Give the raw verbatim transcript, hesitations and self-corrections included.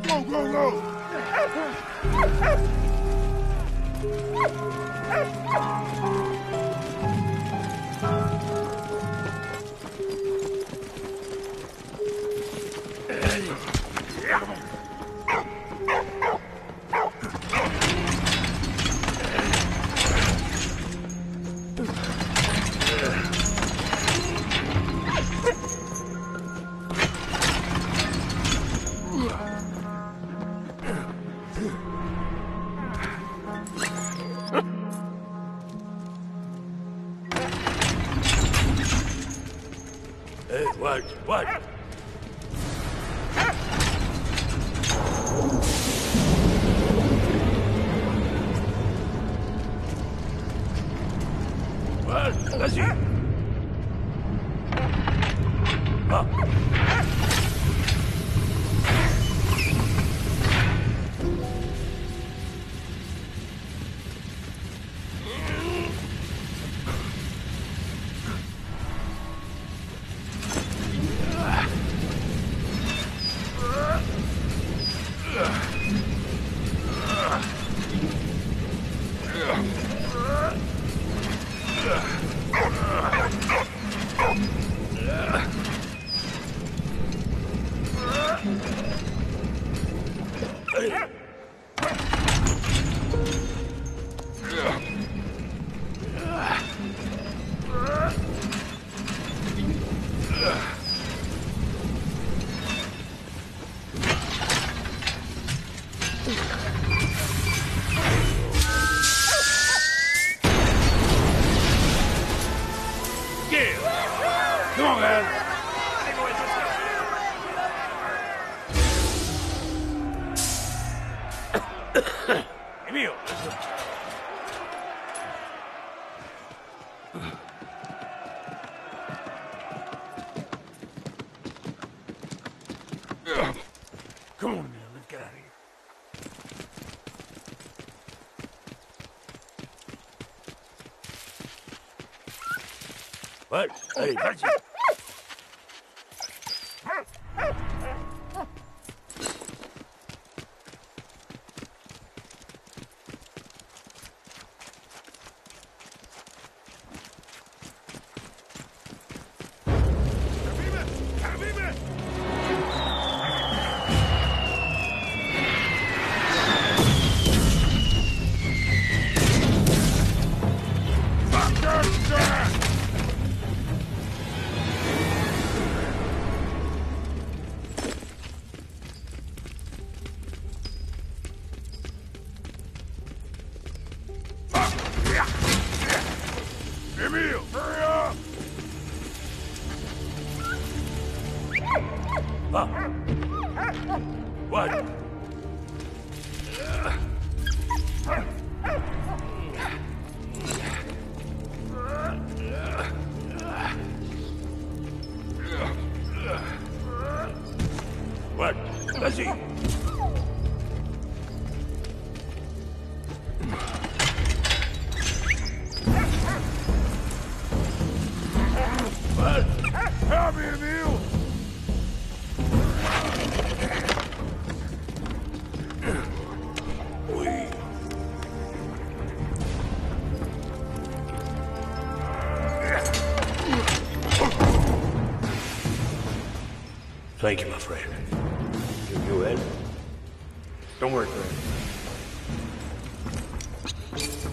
Go, go, go! Hey, what? What? What? Let's see. Ah. Come on, man. Emil. Come on, man. Let's get out of here. What? Hey, that's it. Emil, hurry up! Huh? What? What? Let's see. What? Help me, Emil! We... Thank you, my friend. You, you in? Don't worry, Fred.